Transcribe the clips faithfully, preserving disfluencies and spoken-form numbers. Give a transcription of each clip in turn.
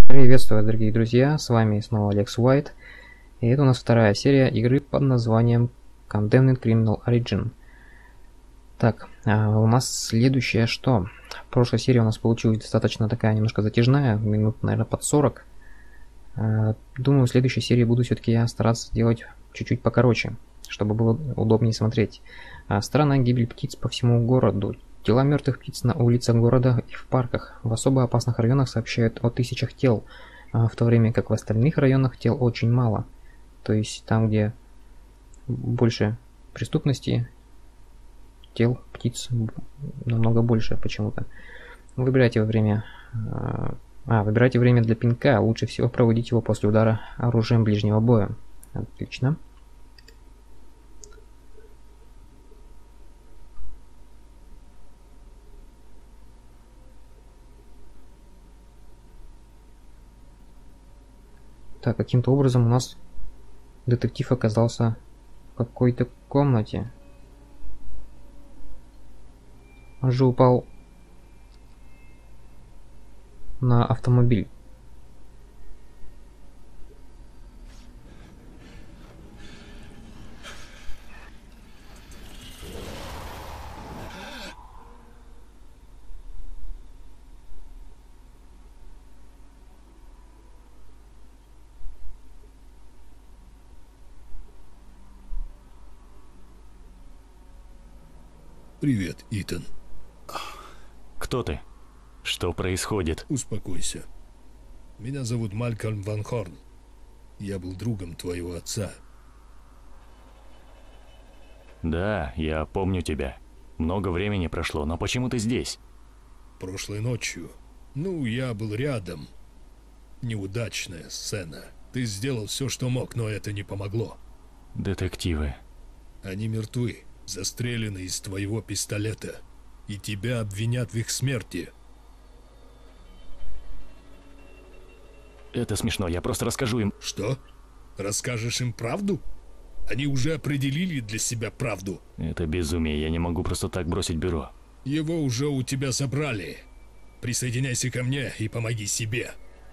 Приветствую, дорогие друзья, с вами снова Алекс Уайт, и это у нас вторая серия игры под названием Condemned Criminal Origin. Так, а у нас следующее что? В прошлой серии у нас получилась достаточно такая немножко затяжная, минут, наверное, под сорок. Думаю, в следующей серии буду все-таки я стараться делать чуть-чуть покороче, чтобы было удобнее смотреть. Странная гибель птиц по всему городу. Тела мертвых птиц на улицах города и в парках. В особо опасных районах сообщают о тысячах тел, в то время как в остальных районах тел очень мало. То есть там, где больше преступности, тел птиц намного больше почему-то. Выбирайте время... А, выбирайте время для пинка. Лучше всего проводить его после удара оружием ближнего боя. Отлично. Так, каким-то образом у нас детектив оказался в какой-то комнате. Он же упал на автомобиль. Привет, Итан. Кто ты? Что происходит? Успокойся. Меня зовут Малькольм Ван Хорн. Я был другом твоего отца. Да, я помню тебя. Много времени прошло, но почему ты здесь? Прошлой ночью. Ну, я был рядом. Неудачная сцена. Ты сделал все, что мог, но это не помогло. Детективы. Они мертвы. Застрелены из твоего пистолета, и тебя обвинят в их смерти. Это смешно, я просто расскажу им. Что? Расскажешь им правду? Они уже определили для себя правду. Это безумие, я не могу просто так бросить бюро. Его уже у тебя забрали. Присоединяйся ко мне и помоги себе.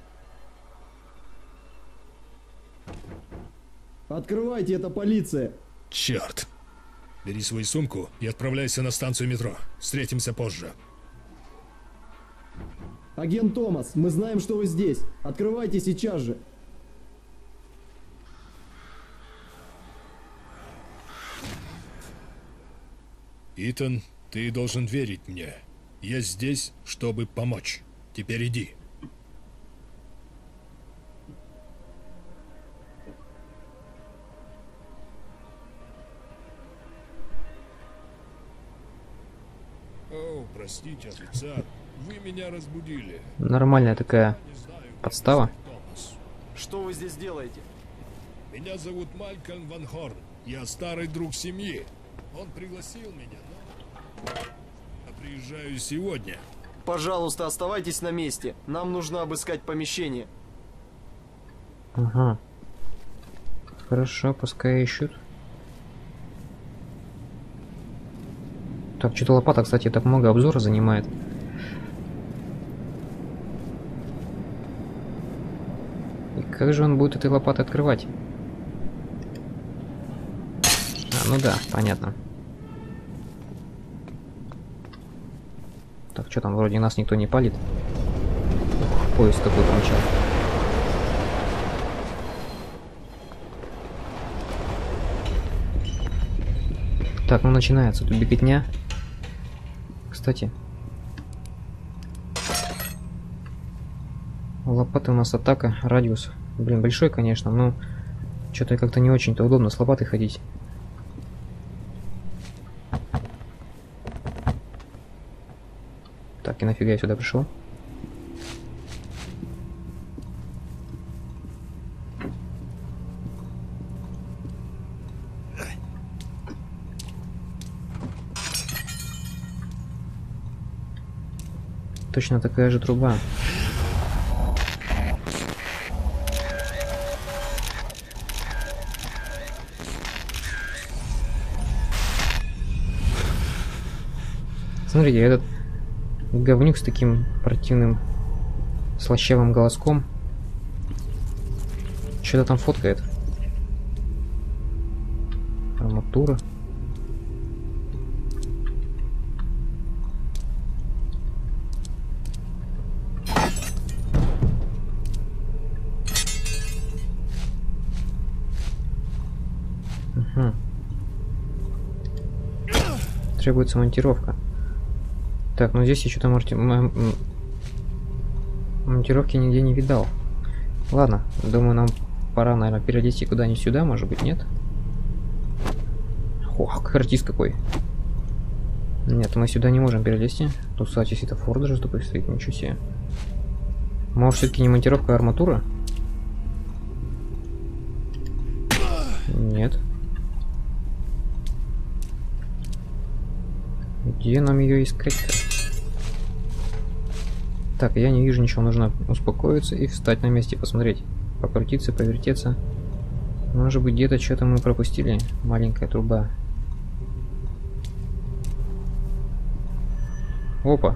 Открывайте, это полиция. Черт. Бери свою сумку и отправляйся на станцию метро. Встретимся позже. Агент Томас, мы знаем, что вы здесь. Открывайте сейчас же. Итан, ты должен верить мне. Я здесь, чтобы помочь. Теперь иди. О, простите, офицер. Вы меня разбудили. Нормальная такая подстава. Что вы здесь делаете? Меня зовут Малькольм Ван Хорн. Я старый друг семьи. Он пригласил меня, но... Я приезжаю сегодня. Пожалуйста, оставайтесь на месте. Нам нужно обыскать помещение. Ага. Хорошо, пускай ищут. Так, что-то лопата, кстати, так много обзора занимает. И как же он будет этой лопатой открывать? А, ну да, понятно. Так, что там, вроде нас никто не палит. Ух, поезд какой-то начал. Так, ну начинается тут беготня. Кстати, лопата у нас атака, радиус, блин, большой, конечно, но что-то как-то не очень-то удобно с лопатой ходить. Так, и нафига я сюда пришел? Точно такая же труба. Смотрите, этот говнюк с таким противным слащавым голоском что-то там фоткает. Арматура. Угу. Требуется монтировка. Так, ну здесь я что-то марти... монтировки нигде не видал. Ладно, думаю, нам пора, наверное, перелезти куда-нибудь сюда, может быть, нет? Ох, как артист какой. Нет, мы сюда не можем перелезти. Тут, кстати, светофор даже такой стоит, ничего себе. Может, все-таки не монтировка, а арматура? Нет. Где нам ее искать-то? Так, я не вижу ничего, нужно успокоиться и встать на месте, посмотреть. Покрутиться, повертеться. Может быть, где-то что-то мы пропустили? Маленькая труба. Опа.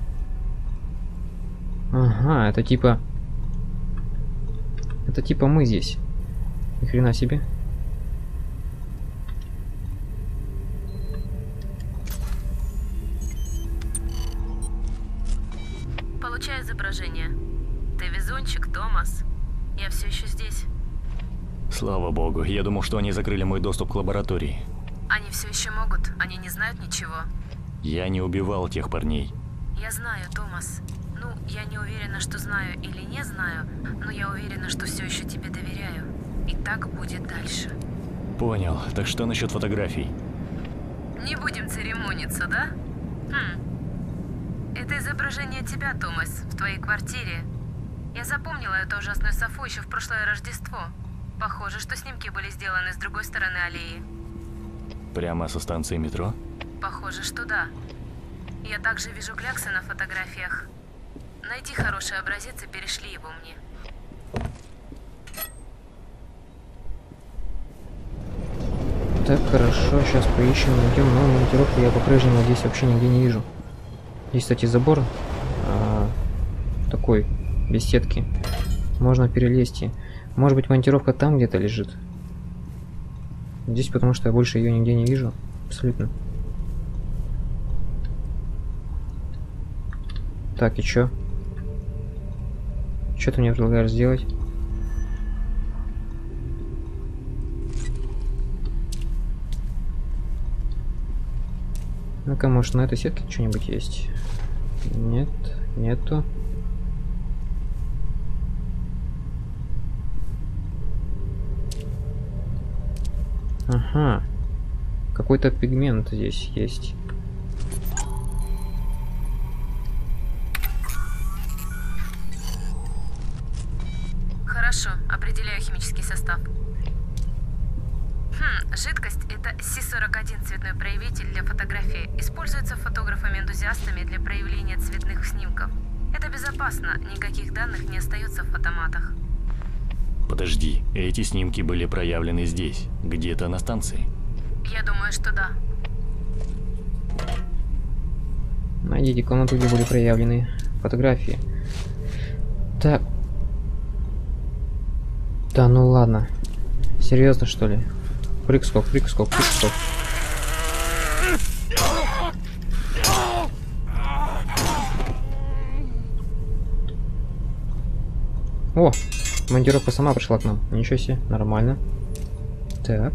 Ага, это типа... Это типа мы здесь. Ни хрена себе. Получаю изображение. Ты везунчик, Томас. Я все еще здесь. Слава богу, я думал, что они закрыли мой доступ к лаборатории. Они все еще могут, они не знают ничего. Я не убивал тех парней. Я знаю, Томас. Ну, я не уверена, что знаю или не знаю, но я уверена, что все еще тебе доверяю. И так будет дальше. Понял. Так что насчет фотографий? Не будем церемониться, да? Хм. Это изображение тебя, Томас, в твоей квартире. Я запомнила эту ужасную Софу еще в прошлое Рождество. Похоже, что снимки были сделаны с другой стороны аллеи. Прямо со станции метро? Похоже, что да. Я также вижу кляксы на фотографиях. Найди хороший образец и перешли его мне. Так, хорошо, сейчас поищем, найдем, но монтировку я по-прежнему здесь вообще нигде не вижу. Здесь, кстати, забор а, такой, без сетки. Можно перелезть. Может быть, монтировка там где-то лежит. Здесь, потому что я больше ее нигде не вижу. Абсолютно. Так, и чё? Что ты мне предлагаешь сделать? Ну-ка, может, на этой сетке что-нибудь есть? Нет, нету. Ага. Какой-то пигмент здесь есть. Хорошо, определяю химический состав. Хм, жидкость – это Си сорок один цветной проявитель для фотографии. Используется фотографами-энтузиастами для проявления цветных снимков. Это безопасно, никаких данных не остается в фотоматах. Подожди, эти снимки были проявлены здесь, где-то на станции. Я думаю, что да. Найдите комнату, где были проявлены фотографии. Так. Да ну ладно. Серьезно, что ли? Прыг-скок, прыг-скок, прыг-скок. О! Монтировка сама пришла к нам. Ничего себе, нормально. Так.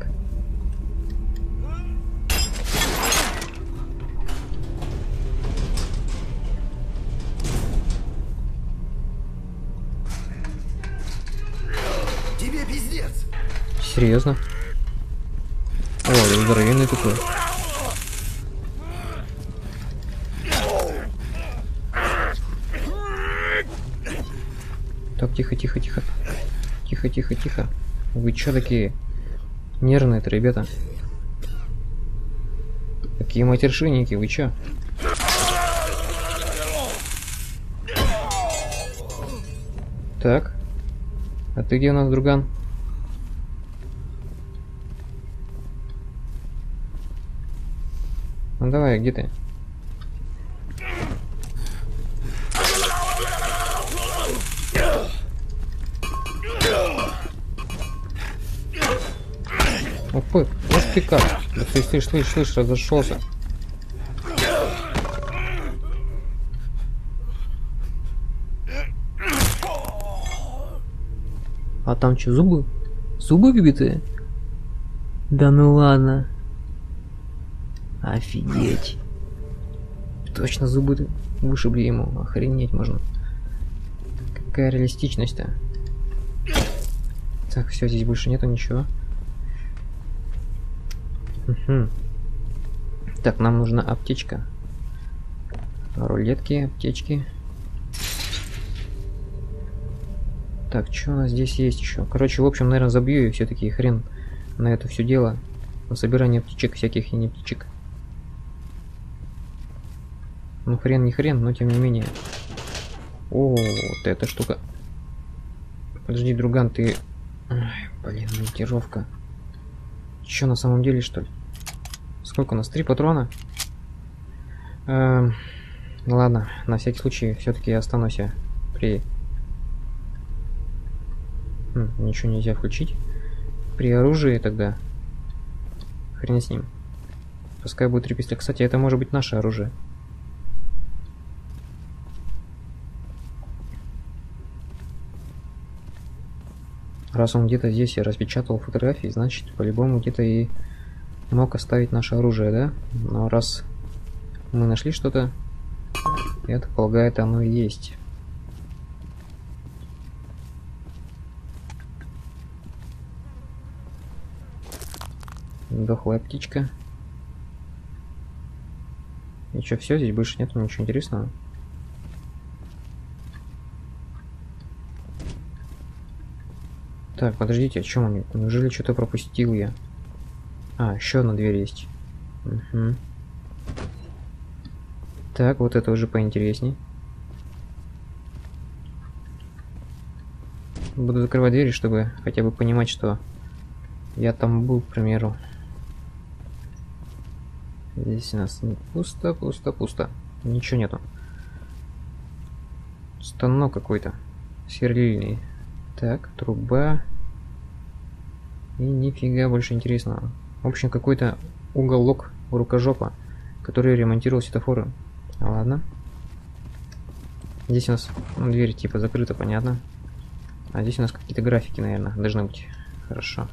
Тебе пиздец. Серьезно? О, здоровенный такой. Так, тихо, тихо, тихо. Тихо, тихо, тихо. Вы чё такие нервные-то, ребята? Какие матершинники, вы чё? Так. А ты где у нас, друган? Ну давай, где ты? Опа, вот ты как. Да ты слышь, слышь, слышь, разошелся. А там что, зубы? Зубы выбитые? Да ну ладно. Офигеть. Точно зубы вышибли ему. Охренеть можно. Какая реалистичность-то. Так, все, здесь больше нету ничего. Угу. Так, нам нужна аптечка. Рулетки, аптечки. Так, что у нас здесь есть еще? Короче, в общем, наверное, забью и все-таки хрен на это все дело. На собирание птичек всяких и не птичек. Ну, хрен не хрен, но тем не менее. О, вот эта штука. Подожди, друган, ты... Ай, блин, монтировка. Че, на самом деле, что ли? Сколько у нас? Три патрона? Эм... Ладно, на всякий случай все-таки я останусь при... Хм, ничего нельзя включить. При оружии тогда. Хрен с ним. Пускай будет три пистолета. Кстати, это может быть наше оружие. Раз он где-то здесь распечатал фотографии, значит, по-любому где-то и мог оставить наше оружие, да? Но раз мы нашли что-то, я так полагаю, это оно и есть. Дохлая птичка. И что, все? Здесь больше нету ничего интересного. Так, подождите, о чем они? Неужели что-то пропустил я? А, еще одна дверь есть. Угу. Так, вот это уже поинтересней. Буду закрывать двери, чтобы хотя бы понимать, что я там был, к примеру. Здесь у нас пусто, пусто, пусто. Ничего нету. Станок какой-то. Сверлильный. Так, труба. И нифига больше интересного. В общем, какой-то уголок рукожопа, который ремонтировал светофоры. Ладно. Здесь у нас ну, дверь типа закрыта, понятно. А здесь у нас какие-то графики, наверное, должны быть. Хорошо.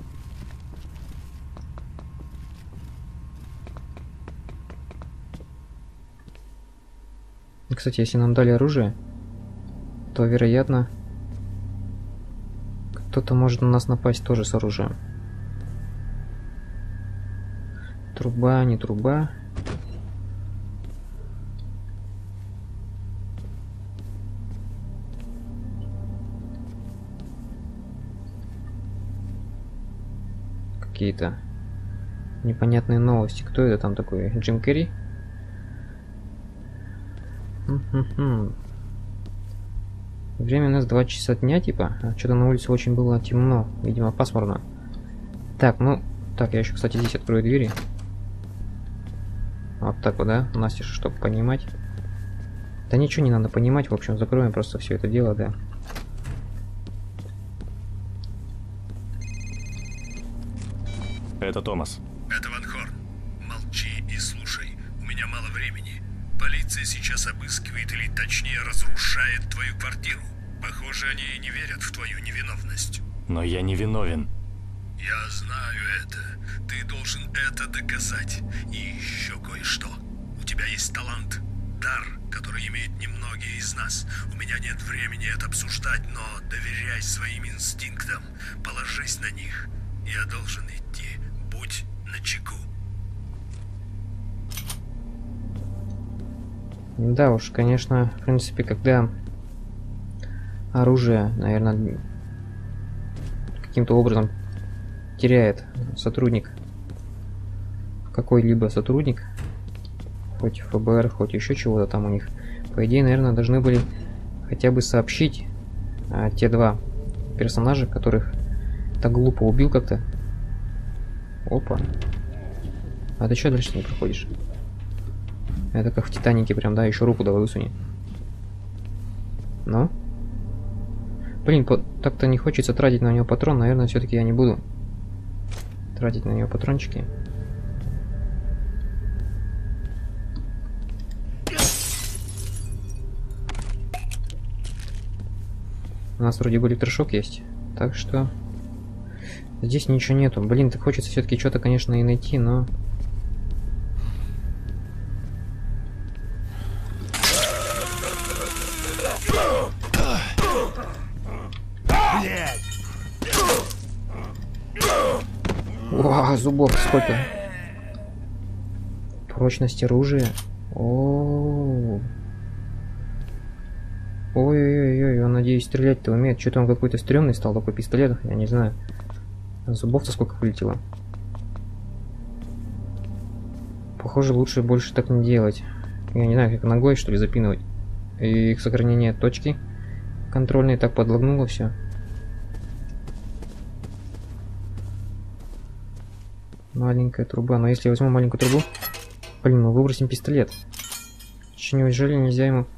Кстати, если нам дали оружие, то, вероятно, кто-то может на нас напасть тоже с оружием. Труба, не труба. Какие-то непонятные новости. Кто это там такой? Джим Керри? Хм-хм-хм. Время у нас два часа дня, типа. А что-то на улице очень было темно. Видимо, пасмурно. Так, ну... Так, я еще, кстати, здесь открою двери. Вот так вот, да? Настежь, чтобы понимать. Да ничего не надо понимать. В общем, закроем просто все это дело, да. Это Томас. Это Ван Хорн. Молчи и слушай. У меня мало времени. Полиция сейчас обыскивает, или точнее разрушает твою квартиру. Похоже, они не верят в твою невиновность. Но я не виновен. Я знаю это. Ты должен это доказать. И еще кое-что. У тебя есть талант. Дар, который имеют немногие из нас. У меня нет времени это обсуждать, но доверяй своим инстинктам. Положись на них. Я должен идти. Будь начеку. Да уж, конечно, в принципе, когда оружие, наверное, каким-то образом теряет сотрудник, какой-либо сотрудник, хоть эф бэ эр, хоть еще чего-то там у них, по идее, наверное, должны были хотя бы сообщить а, те два персонажа, которых так глупо убил как-то. Опа. А ты что дальше не проходишь? Это как в Титанике прям, да, еще руку давай высуни. Ну? Блин, так-то не хочется тратить на него патрон, наверное, все-таки я не буду. тратить на нее патрончики. У нас вроде бы электрошок есть, так что здесь ничего нету. Блин, так хочется все-таки что-то, конечно, и найти, но... О, зубов сколько. Прочность оружия. О, ой-ой-ой, он, надеюсь, стрелять-то умеет. Что-то он какой-то стрёмный стал, такой пистолет, я не знаю. Зубов-то сколько вылетело. Похоже, лучше больше так не делать. Я не знаю, как ногой, что ли, запинывать. И их сохранение точки контрольной так подлагнуло все. Маленькая труба. Но если я возьму маленькую трубу... Блин, мы выбросим пистолет. Че, неужели нельзя ему...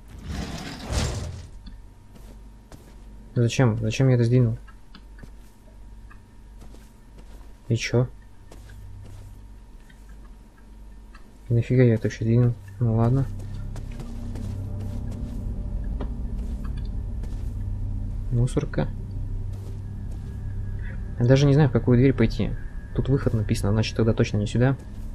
Зачем? Зачем я это сдвинул? И чё? И нафига я это еще двинул? Ну ладно. Мусорка. Я даже не знаю, в какую дверь пойти. Тут выход написано, значит тогда точно не сюда.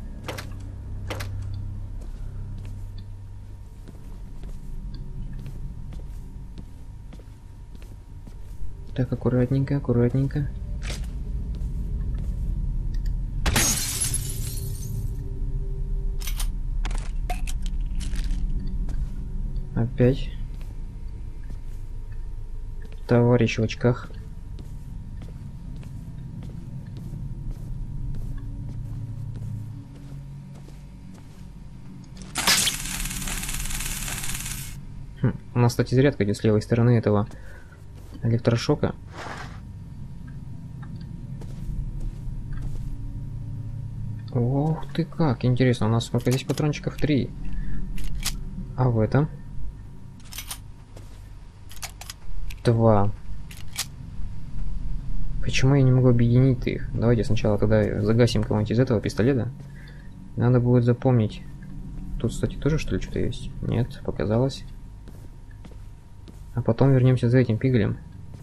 Так, аккуратненько, аккуратненько. Опять. Товарищ в очках. Хм, у нас, кстати, зарядка идет с левой стороны этого электрошока. Ох ты как, интересно, у нас сколько здесь патрончиков? Три. А в этом? Два. Почему я не могу объединить их? Давайте сначала тогда загасим кого-нибудь из этого пистолета. Надо будет запомнить. Тут, кстати, тоже что ли что-то есть? Нет, показалось. А потом вернемся за этим пигалем.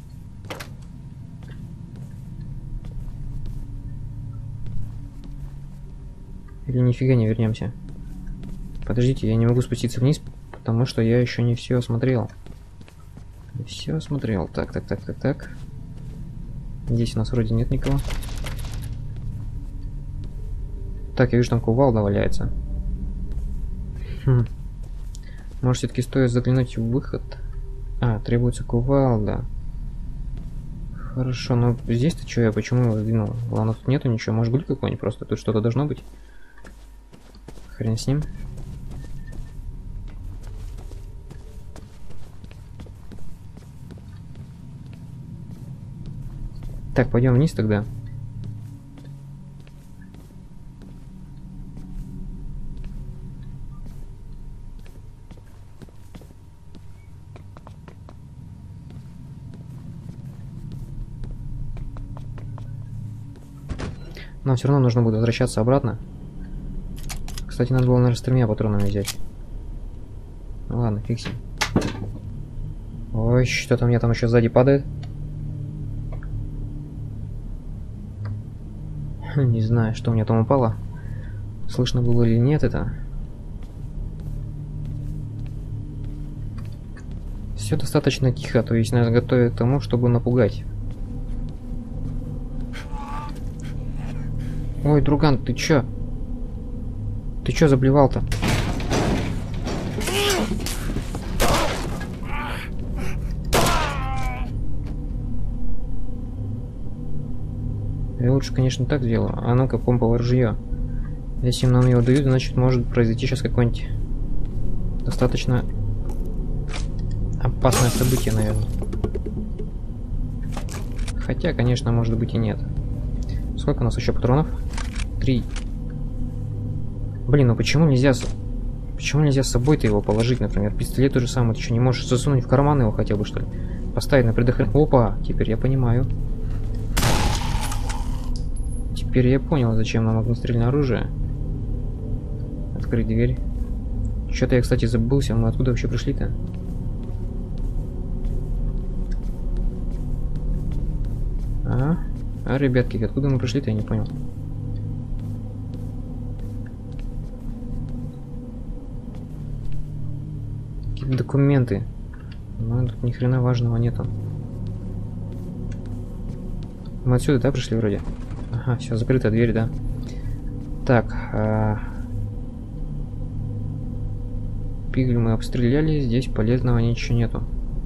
Или нифига не вернемся. Подождите, я не могу спуститься вниз, потому что я еще не все осмотрел. Не все осмотрел. Так, так, так, так, так. Здесь у нас вроде нет никого. Так, я вижу, там кувалда валяется. Хм. Может, все-таки стоит заглянуть в выход? А, требуется кувалда. Хорошо, но здесь-то что я, почему его сдвинул? Ладно, тут нету ничего, может глюк какой-нибудь просто, тут что-то должно быть. Хрен с ним. Так, пойдем вниз тогда. Нам все равно нужно будет возвращаться обратно. Кстати, надо было, наверное, с тремя патронами взять. Ну ладно, фиг с ним. Ой, что-то у меня там еще сзади падает. Не знаю, что у меня там упало. Слышно было или нет это. Все достаточно тихо, то есть нас готовят к тому, чтобы напугать. Ой, друган, ты чё? Ты чё заблевал-то? Я лучше, конечно, так сделаю. А ну-ка, помповое ружье. Если нам его дают, значит, может произойти сейчас какое-нибудь достаточно опасное событие, наверное. Хотя, конечно, может быть и нет. Сколько у нас еще патронов? Три. Блин, ну почему нельзя... Почему нельзя с собой-то его положить, например? Пистолет то же самое, ты что, не можешь засунуть в карман его хотя бы, что ли? Поставить на предохранение. Опа, теперь я понимаю. Теперь я понял, зачем нам огнестрельное оружие. Открыть дверь. Что-то я, кстати, забылся. Мы откуда вообще пришли-то? А? А, ребятки, откуда мы пришли-то, я не понял. Какие-то документы. Но тут ни хрена важного нету. Мы отсюда, да, пришли вроде? Ага, все, закрыта дверь, да. Так. А... Пигль мы обстреляли, здесь полезного ничего нету.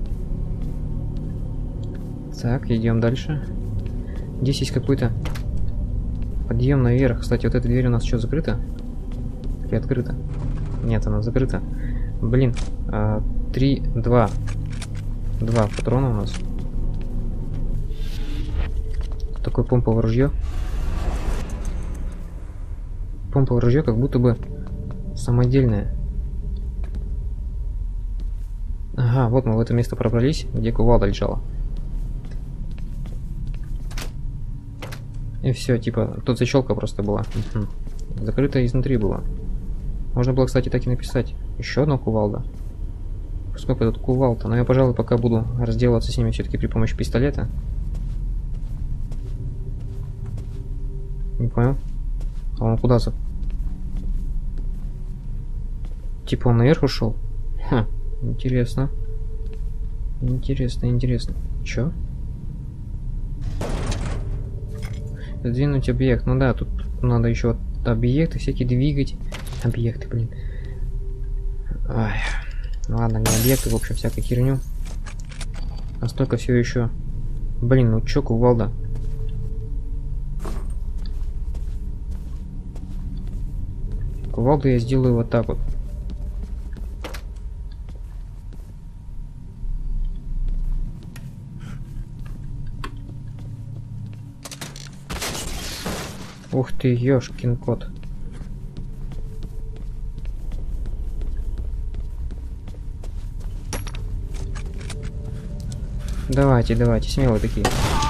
Так, идем дальше. Здесь есть какой-то подъем наверх. Кстати, вот эта дверь у нас что, закрыта? Или открыта? Нет, она закрыта. Блин, а, три, два. Два патрона у нас. Такое помповое ружье. Помповое ружье как будто бы самодельное. Ага, вот мы в это место пробрались, где кувалда лежала. И все, типа, тут защелка просто была. Угу. Закрыта изнутри была. Можно было, кстати, так и написать. Еще одна кувалда. Сколько тут кувалда? Но я, пожалуй, пока буду разделываться с ними все-таки при помощи пистолета. Не понял. А он куда за? Типа он наверх ушел? Хм, интересно. Интересно, интересно. Чё? Сдвинуть объект. Ну да, тут надо еще вот объекты всякие двигать. Объекты, блин. Ай. Ладно, не объекты, в общем, всякую херню. А столько все еще. Блин, ну чё, кувалда? Кувалду я сделаю вот так вот. Ух ты, ёшкин кот. Давайте, давайте, смелые такие.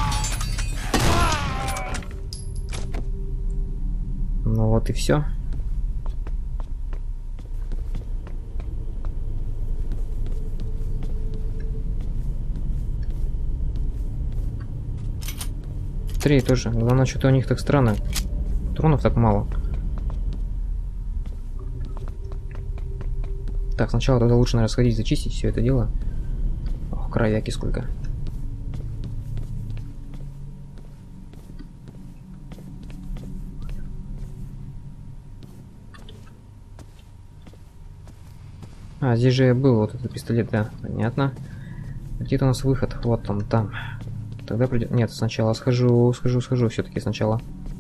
Ну вот и все. Три тоже. Главное, что-то у них так странно. Патронов так мало. Так, сначала тогда лучше, наверное, сходить, зачистить все это дело. Ох, кровяки сколько. А, здесь же был вот этот пистолет, да, понятно. Где-то у нас выход, вот он там. Тогда придет. Нет, сначала схожу, схожу, схожу все-таки сначала.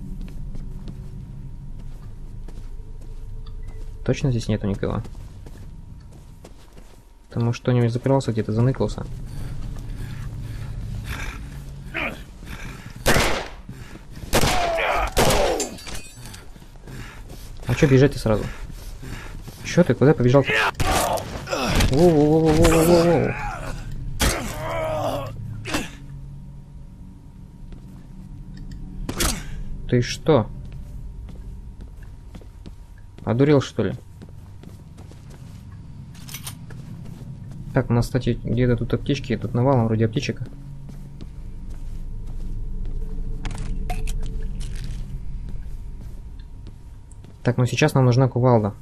Точно здесь нету никого? Потому что кто-нибудь закрывался где-то, заныкался. А что бежать-то сразу? Чё ты, куда побежал-то? Воу-воу-воу-воу-воу-воу. Ты что? Одурел, что ли? Так, у нас, кстати, где-то тут аптечки, тут навалом вроде аптечек. Так, ну сейчас нам нужна кувалда.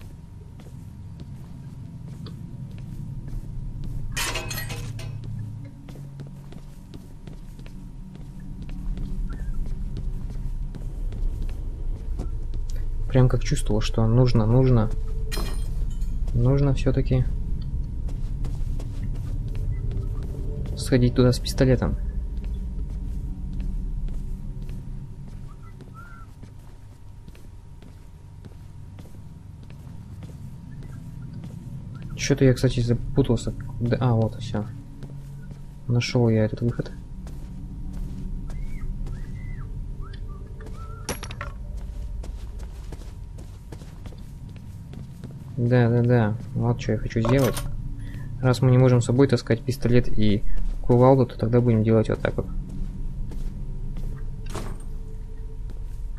Прям как чувствовал, что нужно, нужно, нужно все-таки сходить туда с пистолетом. Что-то я, кстати, запутался. А, вот, все. Нашел я этот выход. Да, да, да. Вот что я хочу сделать. Раз мы не можем с собой таскать пистолет и кувалду, то тогда будем делать вот так вот.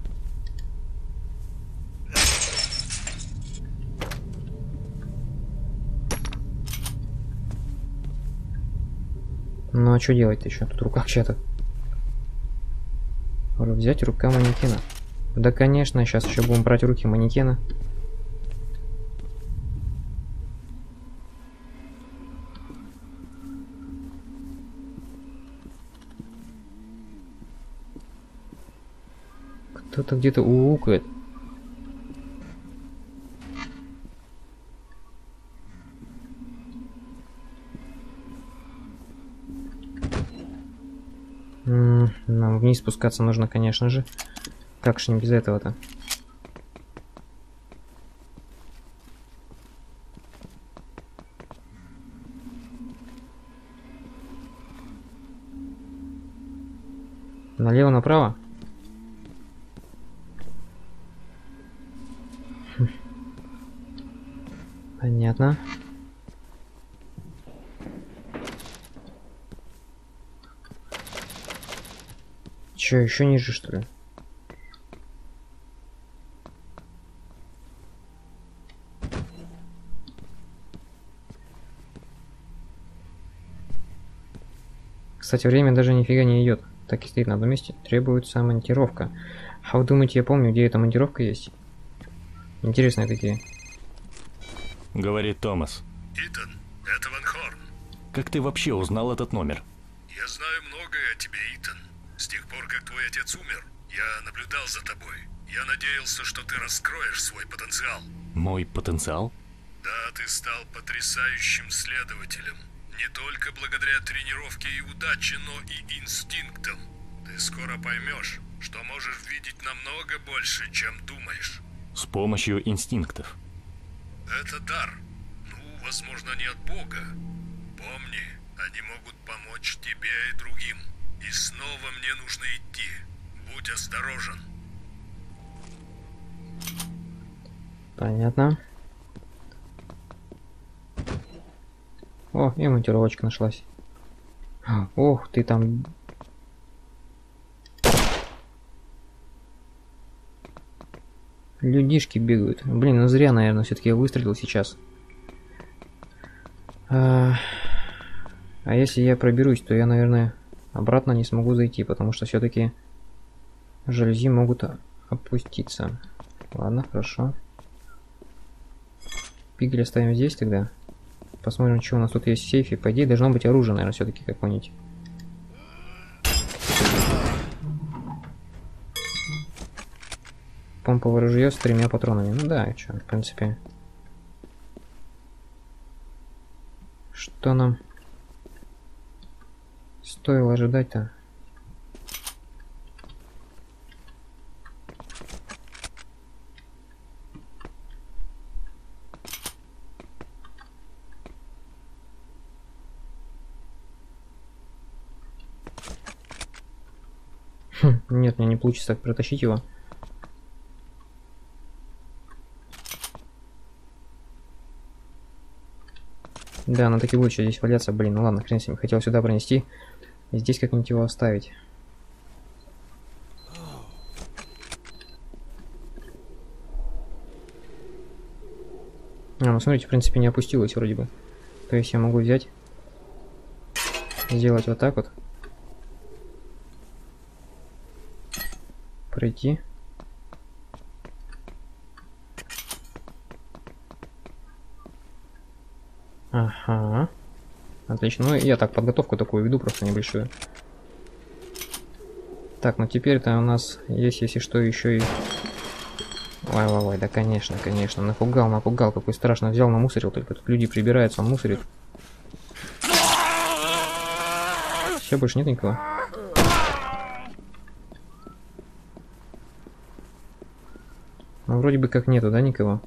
Ну а что делать-то еще? Тут рука чья-то. Взять рука манекена. Да, конечно, сейчас еще будем брать руки манекена. Кто-то где-то уукает. Нам вниз спускаться нужно, конечно же. Как же не без этого-то? Налево, направо? Хм. Понятно. Че, еще ниже, что ли? Кстати, время даже нифига не идет. Так и стоит на одном месте. Требуется монтировка. А вы думаете, я помню, где эта монтировка есть? Интересные такие. Говорит Томас. Итан, это Ван Хорн. Как ты вообще узнал этот номер? Я знаю многое о тебе, Итан. С тех пор, как твой отец умер, я наблюдал за тобой. Я надеялся, что ты раскроешь свой потенциал. Мой потенциал? Да, ты стал потрясающим следователем. Не только благодаря тренировке и удаче, но и инстинктам. Ты скоро поймешь, что можешь видеть намного больше, чем думаешь. С помощью инстинктов. Это дар. Ну, возможно, не от Бога. Помни, они могут помочь тебе и другим. И снова мне нужно идти. Будь осторожен. Понятно. О, и монтировочка нашлась. Ох, ты там... Людишки бегают. Блин, ну зря, наверное, все-таки я выстрелил сейчас. А... а если я проберусь, то я, наверное, обратно не смогу зайти, потому что все-таки жалюзи могут опуститься. Ладно, хорошо. Пигель оставим здесь тогда. Посмотрим, что у нас тут есть в сейфе. По идее, должно быть оружие, наверное, все-таки какое-нибудь. Помповое ружье с тремя патронами. Ну да, что, в принципе. Что нам стоило ожидать-то? Хм, нет, мне не получится так протащить его. Да, она так и будет еще здесь валяться, блин, ну ладно, хрен с ним. Хотел сюда пронести и здесь как-нибудь его оставить. А, ну смотрите, в принципе, не опустилось вроде бы. То есть я могу взять, сделать вот так вот. Пройти. Ага. Отлично. Ну, я так подготовку такую веду, просто небольшую. Так, ну теперь-то у нас есть, если что, еще и... Ой, ой, ой, да конечно, конечно. Напугал, напугал. Какой страшно взял, намусорил. Только тут люди прибираются, он мусорит. Все, больше нет никого. Ну, вроде бы как нету, да, никого?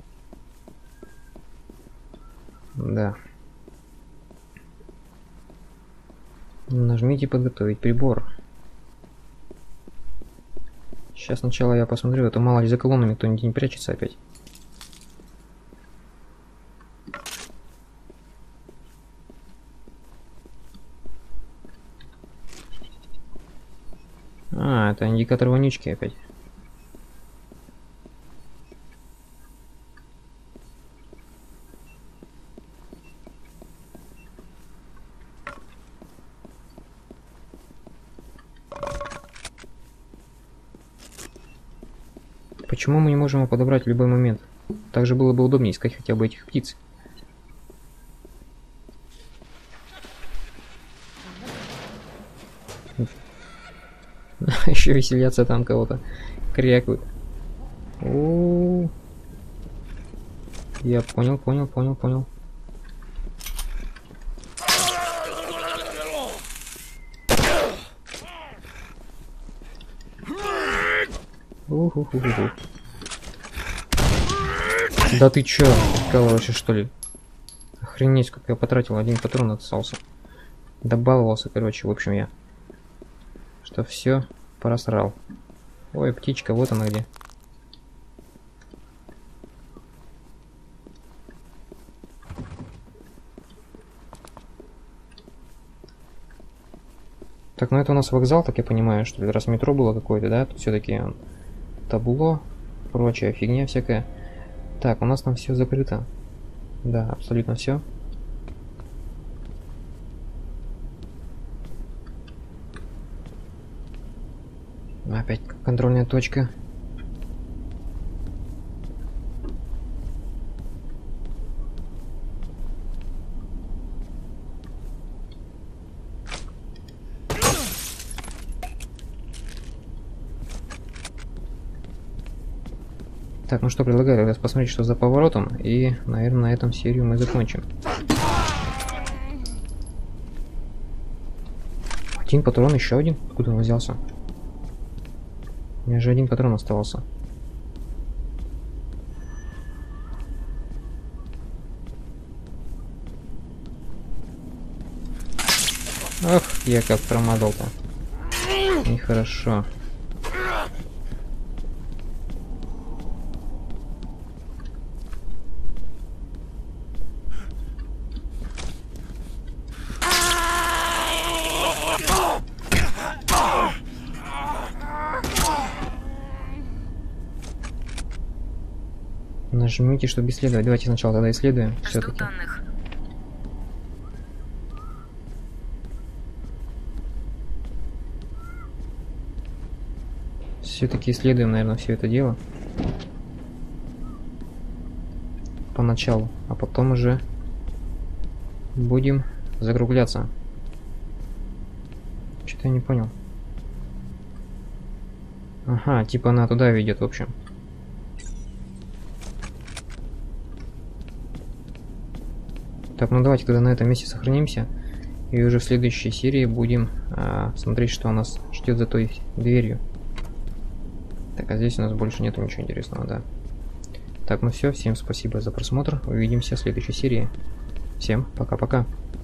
Да. Нажмите подготовить прибор. Сейчас сначала я посмотрю, это мало ли за колоннами кто-нибудь не прячется опять. А, это индикатор вонючки опять. Почему мы не можем его подобрать в любой момент? Также было бы удобнее искать хотя бы этих птиц. Еще веселятся там кого-то. Крякают. О-о-о. Я понял, понял, понял, понял. У-ху-ху-ху-ху. Да ты чё, прикалываешься, что ли? Охренеть, сколько я потратил, один патрон отсался. Добаловался, короче, в общем, я. Что все просрал. Ой, птичка, вот она где. Так, ну это у нас вокзал, так я понимаю, что ли, раз метро было какое-то, да? Тут все-таки табло, прочая фигня всякая. Так, у нас там все закрыто. Да, абсолютно все. Опять контрольная точка. Так, ну что, предлагаю тогда посмотреть, что за поворотом, и, наверное, на этом серию мы закончим. Один патрон, еще один? Откуда он взялся? У меня же один патрон оставался. Ах, я как промазал-то. Нехорошо. Нажмите, чтобы исследовать. Давайте сначала тогда исследуем. Все-таки. Данных. Все-таки исследуем, наверное, все это дело. Поначалу. А потом уже будем закругляться. Что-то я не понял. Ага, типа она туда ведет, в общем. Так, ну давайте тогда на этом месте сохранимся. И уже в следующей серии будем а, смотреть, что у нас ждет за той дверью. Так, а здесь у нас больше нету ничего интересного, да. Так, ну все, всем спасибо за просмотр. Увидимся в следующей серии. Всем пока-пока.